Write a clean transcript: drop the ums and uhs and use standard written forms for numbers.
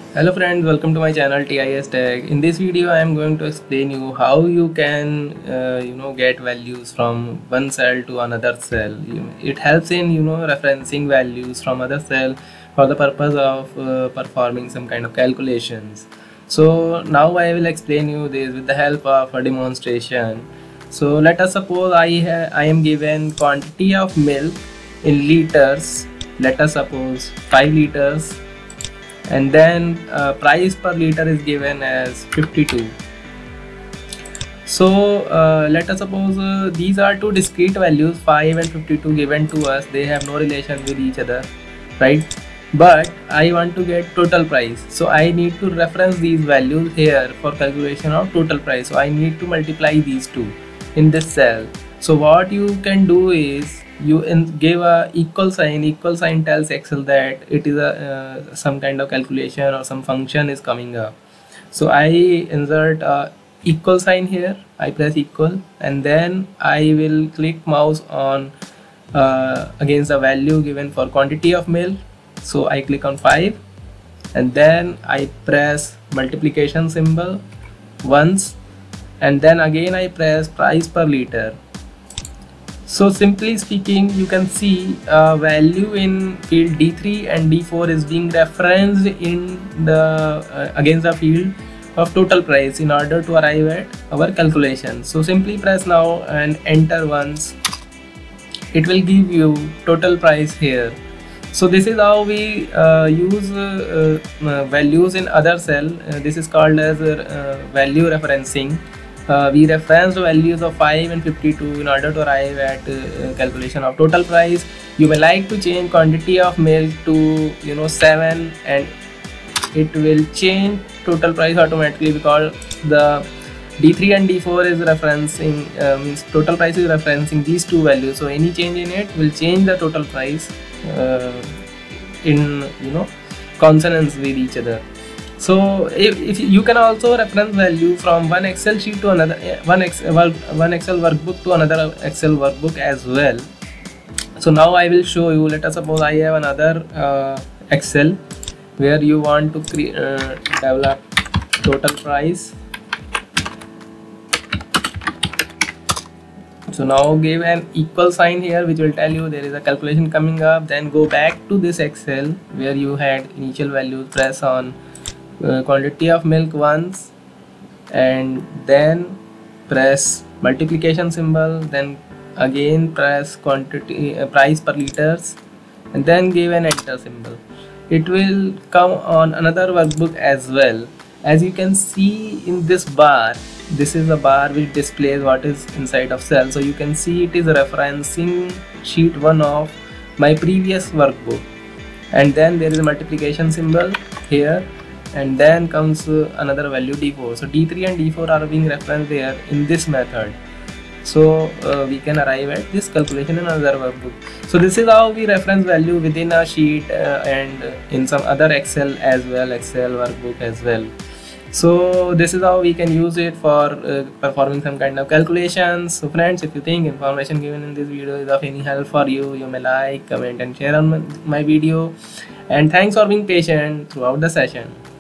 Hello friends, welcome to my channel TIS Tech. In this video I am going to explain you how you can get values from one cell to another cell. It helps in referencing values from other cell for the purpose of performing some kind of calculations. So now I will explain you this with the help of a demonstration. So let us suppose I am given quantity of milk in liters. Let us suppose 5 liters, and then price per liter is given as 52. So let us suppose these are two discrete values, 5 and 52, given to us. They have no relation with each other, right? But I want to get total price, so I need to reference these values here for calculation of total price. So I need to multiply these two in this cell. So what you can do is you give a equal sign. Equal sign tells Excel that it is a some kind of calculation or some function is coming up. So I insert a equal sign here. I press equal, and then I will click mouse on against the value given for quantity of milk. So I click on 5, and then I press multiplication symbol once, and then again I press price per liter. So simply speaking, you can see value in field D3 and D4 is being referenced in the against the field of total price in order to arrive at our calculation. So simply press now and enter once. It will give you total price here. So this is how we use values in other cell. This is called as value referencing. We referenced values of 5 and 52 in order to arrive at calculation of total price. You may like to change quantity of milk to 7, and it will change total price automatically, because the D3 and D4 is referencing means total price is referencing these two values. So any change in it will change the total price in consonance with each other. So if you can also reference value from one Excel sheet to another, one Excel workbook to another Excel workbook as well. So now I will show you. Let us suppose I have another Excel where you want to develop total price. So now give an equal sign here, which will tell you there is a calculation coming up. Then go back to this Excel where you had initial values. Press on quantity of milk once, and then press multiplication symbol, then again press quantity price per liters, and then give an enter symbol. It will come on another workbook as well. As you can see in this bar, this is a bar which displays what is inside of cell. So you can see it is referencing sheet 1 of my previous workbook, and then there is a multiplication symbol here, and then comes another value D4. So D3 and D4 are being referenced there in this method. So we can arrive at this calculation in another workbook. So this is how we reference value within a sheet and in some other Excel as well, Excel workbook as well. So this is how we can use it for performing some kind of calculations. So friends, if you think information given in this video is of any help for you, you may like, comment and share on my video. And thanks for being patient throughout the session.